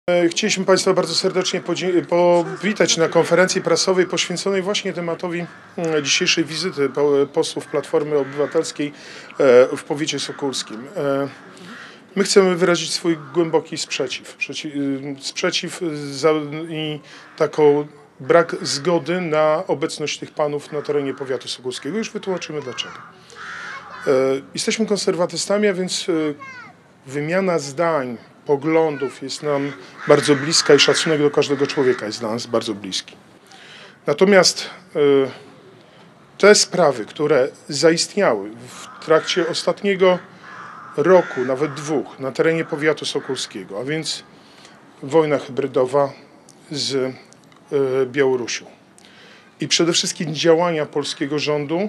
Chcieliśmy Państwa bardzo serdecznie powitać na konferencji prasowej poświęconej właśnie tematowi dzisiejszej wizyty posłów Platformy Obywatelskiej w powiecie sokólskim. My chcemy wyrazić swój głęboki sprzeciw i taką brak zgody na obecność tych panów na terenie powiatu sokólskiego. Już wytłumaczymy dlaczego. Jesteśmy konserwatystami, a więc wymiana zdań, poglądów jest nam bardzo bliska i szacunek do każdego człowieka jest dla nas bardzo bliski. Natomiast te sprawy, które zaistniały w trakcie ostatniego roku, nawet dwóch, na terenie powiatu sokólskiego, a więc wojna hybrydowa z Białorusią i przede wszystkim działania polskiego rządu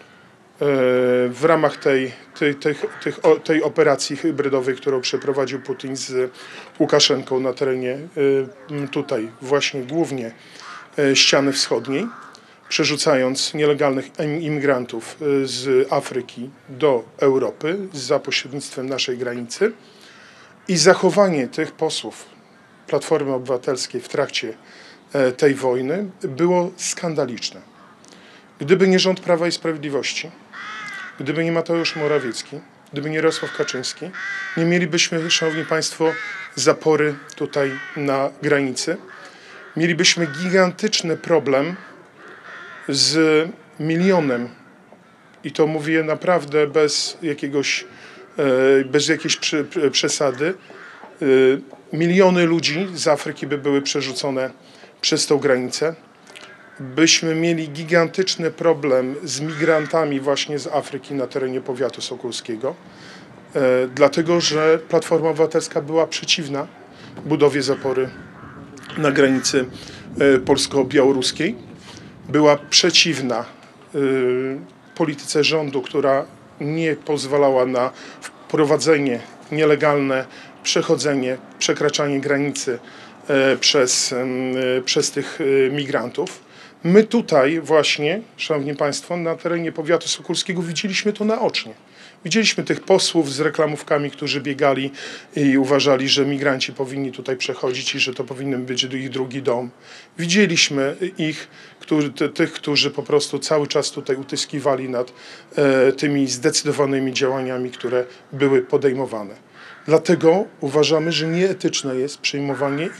w ramach tej operacji hybrydowej, którą przeprowadził Putin z Łukaszenką na terenie tutaj właśnie głównie ściany wschodniej, przerzucając nielegalnych imigrantów z Afryki do Europy za pośrednictwem naszej granicy i zachowanie tych posłów Platformy Obywatelskiej w trakcie tej wojny było skandaliczne. Gdyby nie rząd Prawa i Sprawiedliwości, gdyby nie Mateusz Morawiecki, gdyby nie Jarosław Kaczyński, nie mielibyśmy, Szanowni Państwo, zapory tutaj na granicy. Mielibyśmy gigantyczny problem z milionem, i to mówię naprawdę bez jakiejś przesady, miliony ludzi z Afryki by były przerzucone przez tą granicę. Byśmy mieli gigantyczny problem z migrantami właśnie z Afryki na terenie powiatu sokólskiego, dlatego że Platforma Obywatelska była przeciwna budowie zapory na granicy polsko-białoruskiej, była przeciwna polityce rządu, która nie pozwalała na wprowadzenie, nielegalne przekraczanie granicy przez tych migrantów. My tutaj właśnie, Szanowni Państwo, na terenie powiatu sokólskiego widzieliśmy to naocznie. Widzieliśmy tych posłów z reklamówkami, którzy biegali i uważali, że migranci powinni tutaj przechodzić i że to powinien być ich drugi dom. Widzieliśmy tych, którzy po prostu cały czas tutaj utyskiwali nad tymi zdecydowanymi działaniami, które były podejmowane. Dlatego uważamy, że nieetyczne jest przyjmowanie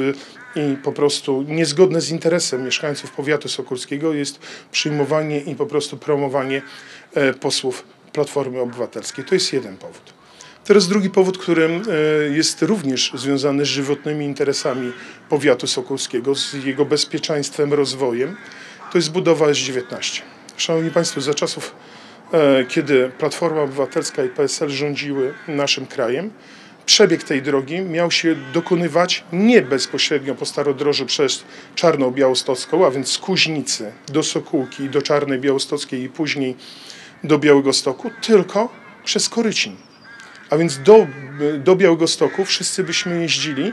i po prostu niezgodne z interesem mieszkańców powiatu sokólskiego jest przyjmowanie i po prostu promowanie posłów Platformy Obywatelskiej. To jest jeden powód. Teraz drugi powód, który jest również związany z żywotnymi interesami powiatu sokólskiego, z jego bezpieczeństwem, rozwojem, to jest budowa S19. Szanowni Państwo, za czasów, kiedy Platforma Obywatelska i PSL rządziły naszym krajem, przebieg tej drogi miał się dokonywać nie bezpośrednio po Starodrożu przez Czarną Białostocką, a więc z Kuźnicy do Sokółki, do Czarnej Białostockiej i później do Białegostoku, tylko przez Korycin. A więc do Białegostoku wszyscy byśmy jeździli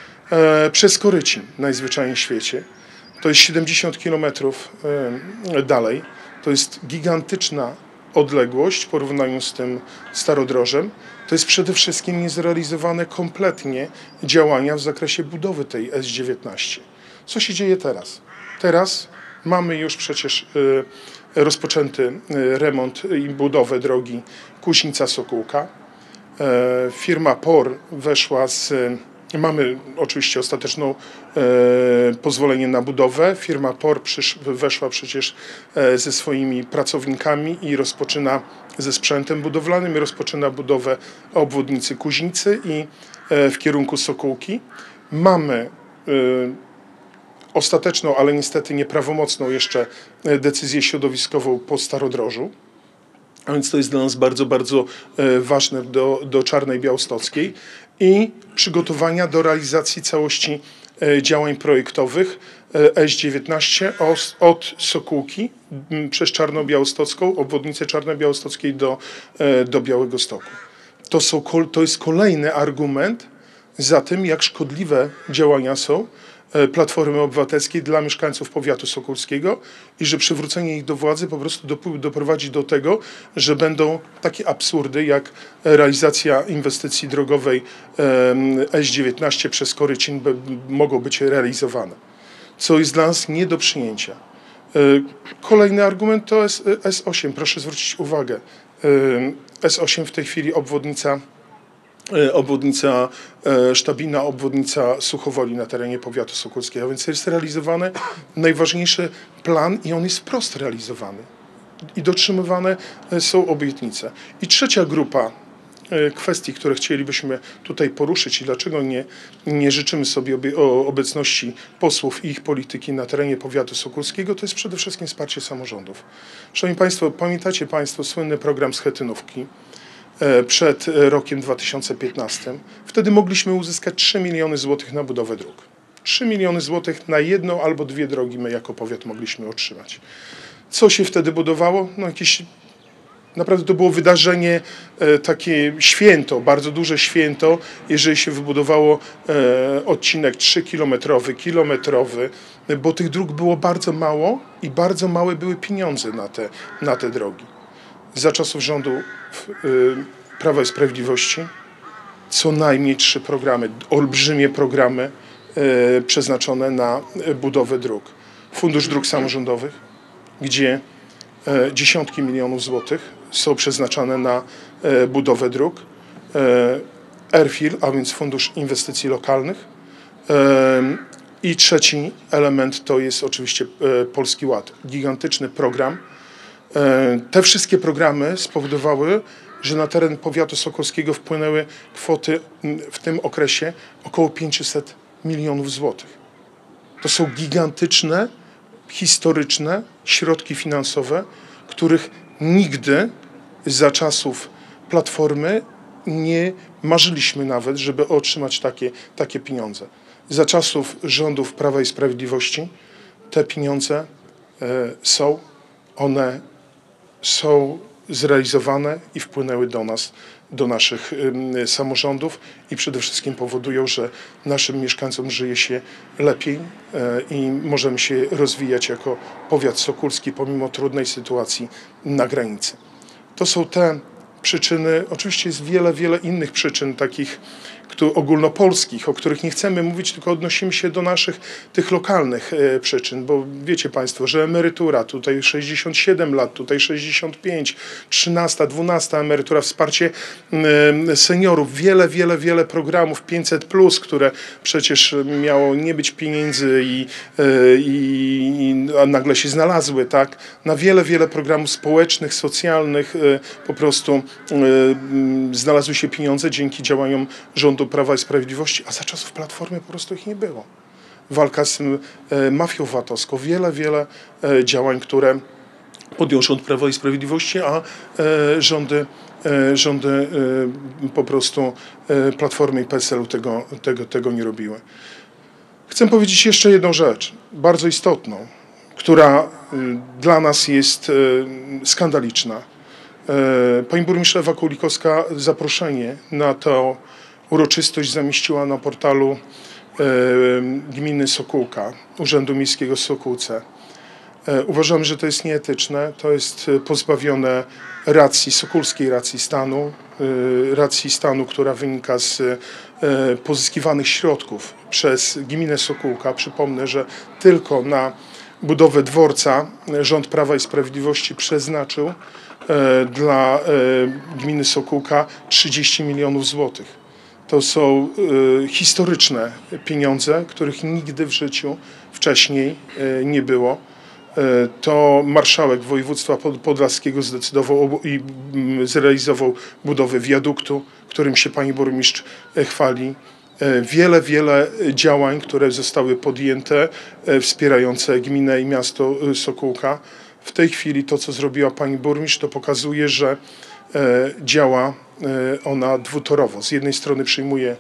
przez Korycin najzwyczajniej w świecie. To jest 70 kilometrów dalej. To jest gigantyczna odległość w porównaniu z tym Starodrożem. To jest przede wszystkim niezrealizowane kompletnie działania w zakresie budowy tej S19. Co się dzieje teraz? Teraz mamy już przecież rozpoczęty remont i budowę drogi Kuźnica-Sokółka. Firma POR weszła mamy oczywiście ostateczną pozwolenie na budowę. Firma POR weszła przecież ze swoimi pracownikami i rozpoczyna ze sprzętem budowlanym i rozpoczyna budowę obwodnicy Kuźnicy i w kierunku Sokółki. Mamy ostateczną, ale niestety nieprawomocną jeszcze decyzję środowiskową po Starodrożu. A więc to jest dla nas bardzo, bardzo ważne do Czarnej Białostockiej i przygotowania do realizacji całości działań projektowych S19 od Sokółki przez Czarną Białostocką, obwodnicę Czarnej Białostockiej do Białegostoku. To jest kolejny argument za tym, jak szkodliwe działania są Platformy Obywatelskiej dla mieszkańców powiatu sokólskiego i że przywrócenie ich do władzy po prostu doprowadzi do tego, że będą takie absurdy jak realizacja inwestycji drogowej S19 przez Korycin mogą być realizowane, co jest dla nas nie do przyjęcia. Kolejny argument to S8. Proszę zwrócić uwagę. S8 w tej chwili obwodnica Sztabina, obwodnica Suchowoli na terenie powiatu sokólskiego, a więc jest realizowany najważniejszy plan i on jest wprost realizowany. I dotrzymywane są obietnice. I trzecia grupa kwestii, które chcielibyśmy tutaj poruszyć i dlaczego nie życzymy sobie obecności posłów i ich polityki na terenie powiatu sokólskiego, to jest przede wszystkim wsparcie samorządów. Szanowni Państwo, pamiętacie Państwo słynny program schetynówki przed rokiem 2015. Wtedy mogliśmy uzyskać 3 miliony złotych na budowę dróg. 3 miliony złotych na jedną albo dwie drogi my jako powiat mogliśmy otrzymać. Co się wtedy budowało? No naprawdę to było wydarzenie, takie święto, bardzo duże święto, jeżeli się wybudowało odcinek 3-kilometrowy, bo tych dróg było bardzo mało i bardzo małe były pieniądze na te drogi. Za czasów rządu Prawa i Sprawiedliwości co najmniej 3 programy, olbrzymie programy przeznaczone na budowę dróg. Fundusz Dróg Samorządowych, gdzie dziesiątki milionów złotych są przeznaczane na budowę dróg. ERFIL, a więc Fundusz Inwestycji Lokalnych. I trzeci element to jest oczywiście Polski Ład. Gigantyczny program. Te wszystkie programy spowodowały, że na teren powiatu sokólskiego wpłynęły kwoty w tym okresie około 500 milionów złotych. To są gigantyczne, historyczne środki finansowe, których nigdy za czasów Platformy nie marzyliśmy nawet, żeby otrzymać takie pieniądze. Za czasów rządów Prawa i Sprawiedliwości te pieniądze one są zrealizowane i wpłynęły do nas, do naszych samorządów i przede wszystkim powodują, że naszym mieszkańcom żyje się lepiej i możemy się rozwijać jako powiat sokólski pomimo trudnej sytuacji na granicy. To są te przyczyny. Oczywiście jest wiele innych przyczyn takich ogólnopolskich, o których nie chcemy mówić, tylko odnosimy się do naszych tych lokalnych przyczyn, bo wiecie Państwo, że emerytura, tutaj 67 lat, tutaj 65, 13, 12 emerytura, wsparcie seniorów, wiele programów 500+, które przecież miało nie być pieniędzy a nagle się znalazły, tak? Na wiele programów społecznych, socjalnych po prostu znalazły się pieniądze dzięki działaniom rządu Prawa i Sprawiedliwości, a za czasów Platformy po prostu ich nie było. Walka z mafią VAT-owską, wiele działań, które podjął rząd Prawa i Sprawiedliwości, a rządy po prostu Platformy i PSL-u tego nie robiły. Chcę powiedzieć jeszcze jedną rzecz, bardzo istotną, która dla nas jest skandaliczna. Pani burmistrz Ewa Kulikowska zaproszenie na tę uroczystość zamieściła na portalu gminy Sokółka, Urzędu Miejskiego w Sokółce. Uważam, że to jest nieetyczne, to jest pozbawione sokólskiej racji stanu, która wynika z pozyskiwanych środków przez gminę Sokółka. Przypomnę, że tylko na budowę dworca rząd Prawa i Sprawiedliwości przeznaczył dla gminy Sokółka 30 milionów złotych. To są historyczne pieniądze, których nigdy w życiu wcześniej nie było. To marszałek województwa podlaskiego zdecydował i zrealizował budowę wiaduktu, którym się pani burmistrz chwali. Wiele działań, które zostały podjęte, wspierające gminę i miasto Sokółka. W tej chwili to, co zrobiła pani burmistrz, to pokazuje, że działa ona dwutorowo. Z jednej strony przyjmuje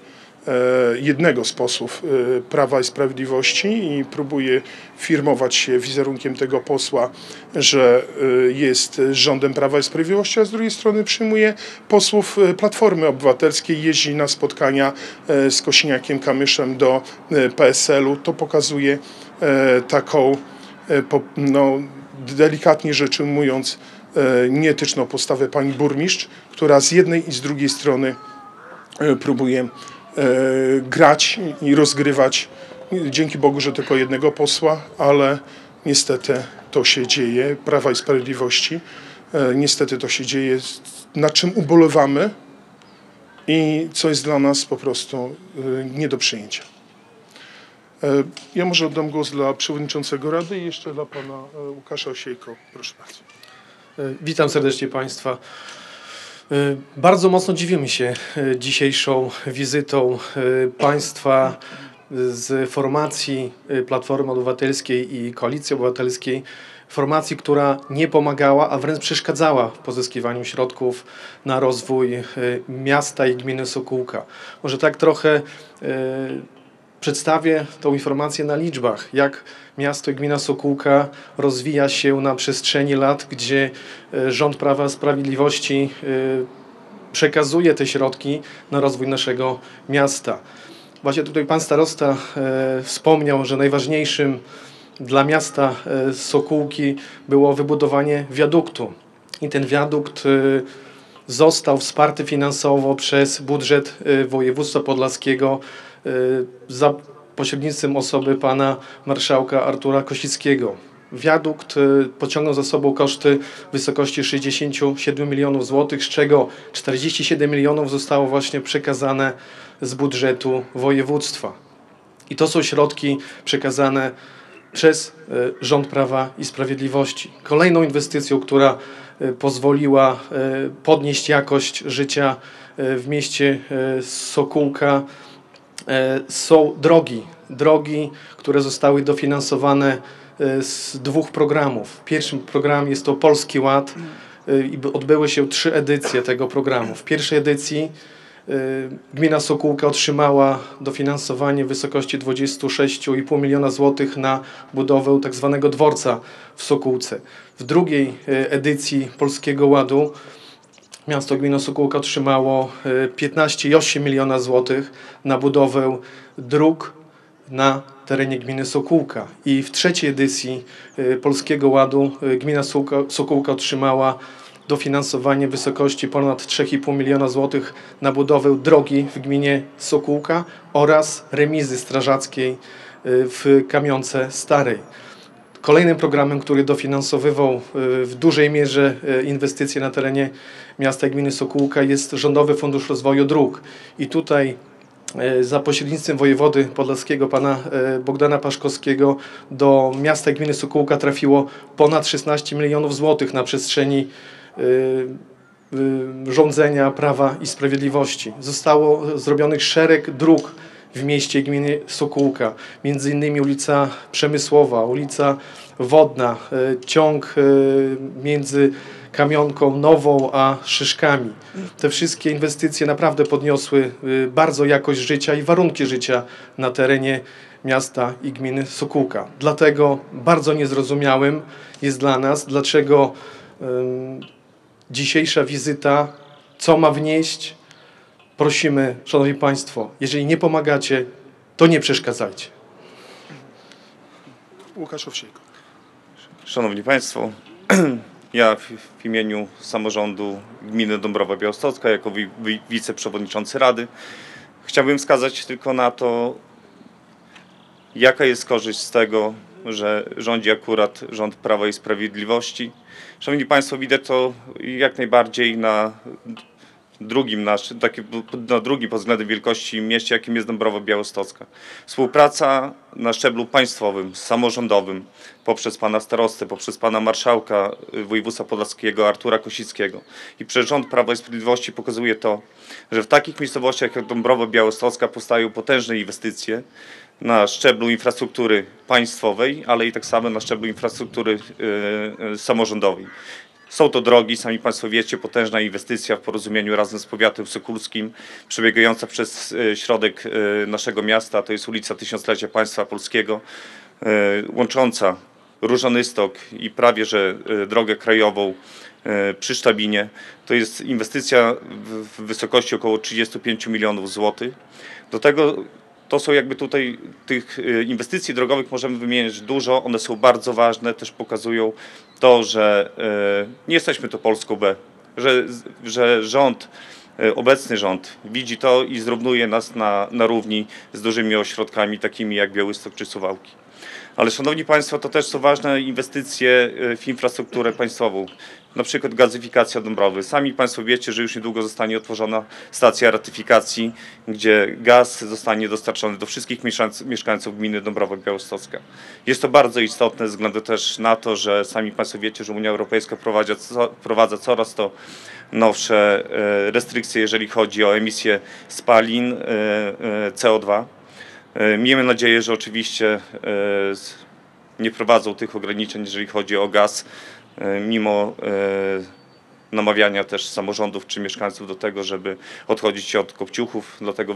jednego z posłów Prawa i Sprawiedliwości i próbuje firmować się wizerunkiem tego posła, że jest rządem Prawa i Sprawiedliwości, a z drugiej strony przyjmuje posłów Platformy Obywatelskiej, jeździ na spotkania z Kosiniakiem-Kamyszem do PSL-u. To pokazuje taką, no, delikatnie rzecz ujmując, nieetyczną postawę pani burmistrz, która z jednej i z drugiej strony próbuje grać i rozgrywać, dzięki Bogu, że tylko jednego posła, ale niestety to się dzieje, Prawa i Sprawiedliwości, niestety to się dzieje, nad czym ubolewamy i co jest dla nas po prostu nie do przyjęcia. Ja może oddam głos dla przewodniczącego Rady i jeszcze dla pana Łukasza Osiejko. Proszę bardzo. Witam serdecznie Państwa. Bardzo mocno dziwimy się dzisiejszą wizytą Państwa z formacji Platformy Obywatelskiej i Koalicji Obywatelskiej, formacji, która nie pomagała, a wręcz przeszkadzała w pozyskiwaniu środków na rozwój miasta i gminy Sokółka. Może tak trochę przedstawię tą informację na liczbach, jak miasto i gmina Sokółka rozwija się na przestrzeni lat, gdzie rząd Prawa i Sprawiedliwości przekazuje te środki na rozwój naszego miasta. Właśnie tutaj pan starosta wspomniał, że najważniejszym dla miasta Sokółki było wybudowanie wiaduktu. I ten wiadukt został wsparty finansowo przez budżet województwa podlaskiego za pośrednictwem osoby pana marszałka Artura Kosickiego. Wiadukt pociągnął za sobą koszty w wysokości 67 milionów złotych, z czego 47 milionów zostało właśnie przekazane z budżetu województwa. I to są środki przekazane przez rząd Prawa i Sprawiedliwości. Kolejną inwestycją, która pozwoliła podnieść jakość życia w mieście Sokółka, są drogi, które zostały dofinansowane z dwóch programów. W pierwszym programie jest to Polski Ład i odbyły się 3 edycje tego programu. W pierwszej edycji gmina Sokółka otrzymała dofinansowanie w wysokości 26,5 miliona złotych na budowę tak zwanego dworca w Sokółce. W drugiej edycji Polskiego Ładu miasto gmina Sokółka otrzymało 15,8 miliona złotych na budowę dróg na terenie gminy Sokółka. I w trzeciej edycji Polskiego Ładu gmina Sokółka otrzymała dofinansowanie w wysokości ponad 3,5 miliona złotych na budowę drogi w gminie Sokółka oraz remizy strażackiej w Kamionce Starej. Kolejnym programem, który dofinansowywał w dużej mierze inwestycje na terenie miasta i gminy Sokółka, jest Rządowy Fundusz Rozwoju Dróg. I tutaj za pośrednictwem wojewody podlaskiego pana Bogdana Paszkowskiego do miasta i gminy Sokółka trafiło ponad 16 milionów złotych na przestrzeni rządzenia Prawa i Sprawiedliwości. Zostało zrobionych szereg dróg w mieście i gminie Sokółka, między innymi ulica Przemysłowa, ulica Wodna, ciąg między Kamionką Nową a Szyszkami. Te wszystkie inwestycje naprawdę podniosły bardzo jakość życia i warunki życia na terenie miasta i gminy Sokółka. Dlatego bardzo niezrozumiałym jest dla nas, dlaczego dzisiejsza wizyta, co ma wnieść. Prosimy, Szanowni Państwo, jeżeli nie pomagacie, to nie przeszkadzajcie. Łukasz Owsiejko. Szanowni Państwo, ja w imieniu samorządu gminy Dąbrowa Białostocka jako wiceprzewodniczący Rady chciałbym wskazać tylko na to, jaka jest korzyść z tego, że rządzi akurat rząd Prawa i Sprawiedliwości. Szanowni Państwo, widać to jak najbardziej na drugim pod względem wielkości mieście, jakim jest Dąbrowa Białostocka. Współpraca na szczeblu państwowym, samorządowym, poprzez pana starostę, poprzez pana marszałka województwa podlaskiego Artura Kosickiego i przez rząd Prawa i Sprawiedliwości pokazuje to, że w takich miejscowościach jak Dąbrowa Białostocka powstają potężne inwestycje na szczeblu infrastruktury państwowej, ale i tak samo na szczeblu infrastruktury samorządowej. Są to drogi, sami Państwo wiecie, potężna inwestycja w porozumieniu razem z powiatem sokólskim, przebiegająca przez środek naszego miasta, to jest ulica Tysiąclecia Państwa Polskiego, łącząca Różanystok i prawie że drogę krajową przy Sztabinie. To jest inwestycja w wysokości około 35 milionów złotych. Do tego to są jakby tutaj tych inwestycji drogowych możemy wymieniać dużo, one są bardzo ważne, też pokazują to, że nie jesteśmy to Polską B, że rząd, obecny rząd widzi to i zrównuje nas na równi z dużymi ośrodkami takimi jak Białystok czy Suwałki. Ale szanowni Państwo, to też są ważne inwestycje w infrastrukturę państwową, na przykład gazyfikacja Dąbrowy. Sami Państwo wiecie, że już niedługo zostanie otworzona stacja ratyfikacji, gdzie gaz zostanie dostarczony do wszystkich mieszkańców gminy Dąbrowa Białostocka. Jest to bardzo istotne ze względu też na to, że sami Państwo wiecie, że Unia Europejska wprowadza coraz to nowsze restrykcje, jeżeli chodzi o emisję spalin, CO2. Miejmy nadzieję, że oczywiście nie wprowadzą tych ograniczeń, jeżeli chodzi o gaz, mimo namawiania też samorządów czy mieszkańców do tego, żeby odchodzić od kopciuchów, dlatego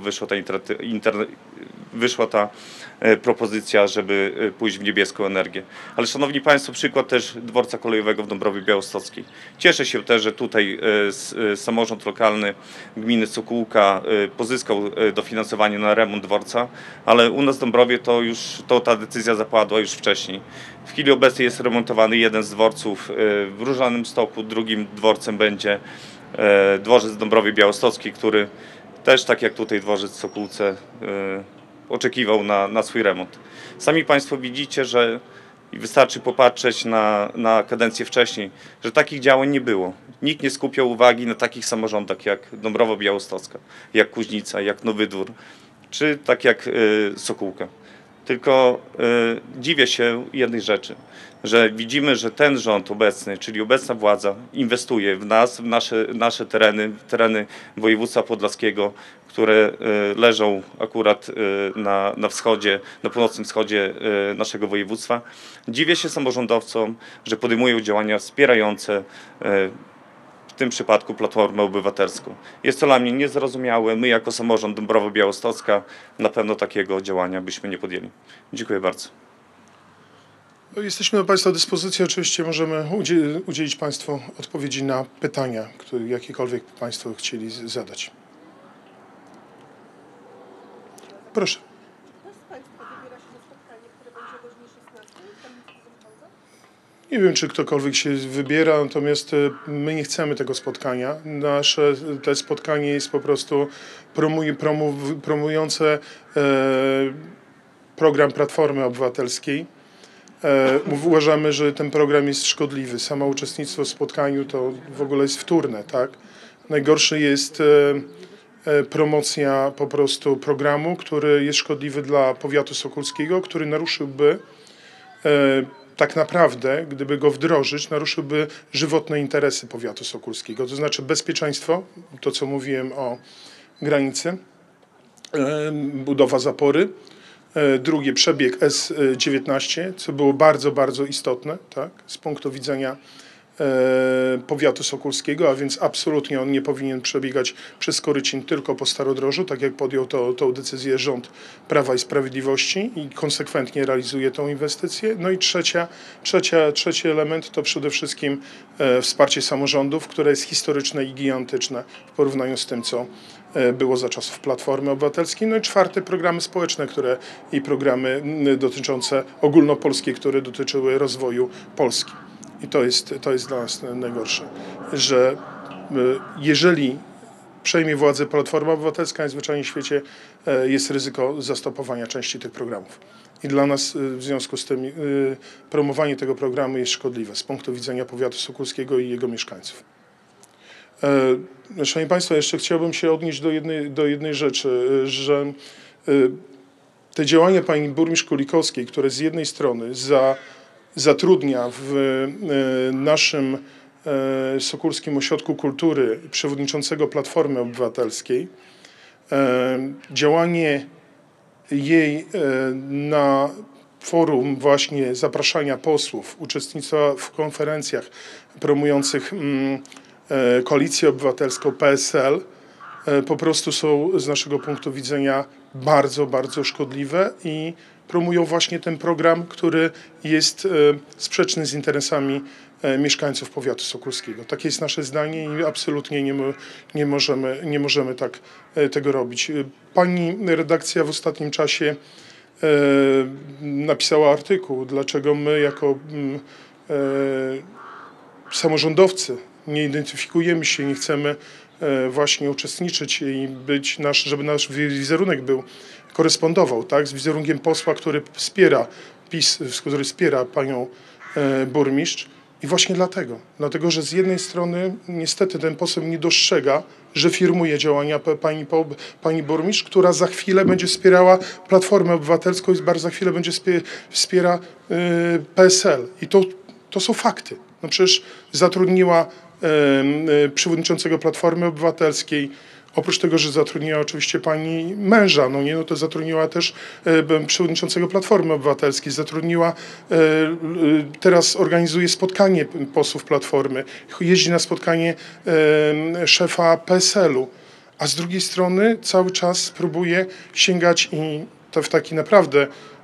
wyszła ta propozycja, żeby pójść w niebieską energię. Ale szanowni Państwo, przykład też dworca kolejowego w Dąbrowie Białostockiej. Cieszę się też, że tutaj samorząd lokalny gminy Sokółka pozyskał dofinansowanie na remont dworca, ale u nas w Dąbrowie ta decyzja zapadła już wcześniej. W chwili obecnej jest remontowany jeden z dworców w Różanym Stoku, drugim dworcem będzie dworzec w Dąbrowie Białostockiej, który też, tak jak tutaj dworzec w Sokółce, oczekiwał na swój remont. Sami Państwo widzicie, że wystarczy popatrzeć na kadencję wcześniej, że takich działań nie było. Nikt nie skupiał uwagi na takich samorządach jak Dąbrowa Białostocka, jak Kuźnica, jak Nowy Dwór, czy tak jak Sokółka. Tylko dziwię się jednej rzeczy, że widzimy, że ten rząd obecny, czyli obecna władza inwestuje w nas, w nasze tereny województwa podlaskiego, które leżą akurat na wschodzie, na północnym wschodzie naszego województwa. Dziwię się samorządowcom, że podejmują działania wspierające w tym przypadku Platformę Obywatelską. Jest to dla mnie niezrozumiałe. My jako samorząd Dąbrowa Białostocka na pewno takiego działania byśmy nie podjęli. Dziękuję bardzo. Jesteśmy do Państwa dyspozycji. Oczywiście możemy udzielić Państwu odpowiedzi na pytania, które jakiekolwiek Państwo chcieli zadać. Proszę. Kto z Państwa wybiera się na spotkanie, które będzie o godzinie 16 w kamienicy zarządza? Nie wiem, czy ktokolwiek się wybiera, natomiast my nie chcemy tego spotkania. Te spotkanie jest po prostu promujące program Platformy Obywatelskiej. Uważamy, że ten program jest szkodliwy. Samo uczestnictwo w spotkaniu to w ogóle jest wtórne, tak? Najgorsze jest promocja po prostu programu, który jest szkodliwy dla powiatu sokólskiego, który naruszyłby tak naprawdę, gdyby go wdrożyć, naruszyłby żywotne interesy powiatu sokólskiego, to znaczy bezpieczeństwo, to co mówiłem o granicy, budowa zapory, drugie przebieg S19, co było bardzo, bardzo istotne, tak, z punktu widzenia powiatu sokólskiego, a więc absolutnie on nie powinien przebiegać przez Korycin, tylko po Starodrożu, tak jak podjął tą decyzję rząd Prawa i Sprawiedliwości i konsekwentnie realizuje tą inwestycję. No i trzeci element to przede wszystkim wsparcie samorządów, które jest historyczne i gigantyczne w porównaniu z tym, co było za czasów Platformy Obywatelskiej. No i czwarte, programy społeczne, i programy dotyczące ogólnopolskie, które dotyczyły rozwoju Polski. I to jest dla nas najgorsze, że jeżeli przejmie władzę Platforma Obywatelska, najzwyczajniej w świecie jest ryzyko zastopowania części tych programów. I dla nas w związku z tym promowanie tego programu jest szkodliwe z punktu widzenia powiatu sokólskiego i jego mieszkańców. Szanowni Państwo, jeszcze chciałbym się odnieść do jednej rzeczy, że te działania pani burmistrz Kulikowskiej, które z jednej strony zatrudnia w naszym Sokólskim Ośrodku Kultury przewodniczącego Platformy Obywatelskiej, działanie jej na forum właśnie zapraszania posłów, uczestnictwa w konferencjach promujących Koalicję Obywatelską, PSL, po prostu są z naszego punktu widzenia bardzo, bardzo szkodliwe i promują właśnie ten program, który jest sprzeczny z interesami mieszkańców powiatu sokolskiego. Takie jest nasze zdanie i absolutnie nie możemy tak tego robić. Pani redakcja w ostatnim czasie napisała artykuł, dlaczego my jako samorządowcy nie identyfikujemy się, nie chcemy właśnie uczestniczyć i być żeby nasz wizerunek korespondował, tak, z wizerunkiem posła, który wspiera PiS, który wspiera panią burmistrz. I właśnie dlatego, że z jednej strony niestety ten poseł nie dostrzega, że firmuje działania pani burmistrz, która za chwilę będzie wspierała Platformę Obywatelską i bardzo za chwilę będzie wspiera PSL. I to są fakty. No przecież zatrudniła przewodniczącego Platformy Obywatelskiej. Oprócz tego, że zatrudniła oczywiście pani męża, no to zatrudniła też przewodniczącego Platformy Obywatelskiej, teraz organizuje spotkanie posłów Platformy, jeździ na spotkanie szefa PSL-u, a z drugiej strony cały czas próbuje sięgać i to w taki naprawdę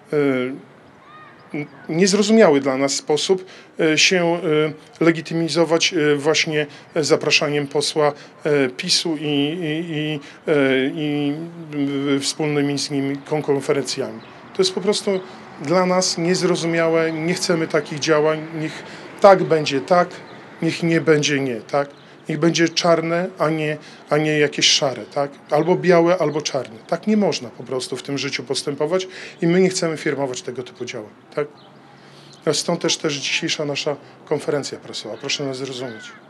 niezrozumiały dla nas sposób się legitymizować właśnie zapraszaniem posła PiS-u i wspólnymi z nim konferencjami. To jest po prostu dla nas niezrozumiałe, nie chcemy takich działań, niech tak będzie tak, niech nie będzie nie, tak? Niech będzie czarne, a nie jakieś szare, tak? Albo białe, albo czarne. Tak nie można po prostu w tym życiu postępować i my nie chcemy firmować tego typu działań, tak? Stąd też dzisiejsza nasza konferencja prasowa. Proszę nas zrozumieć.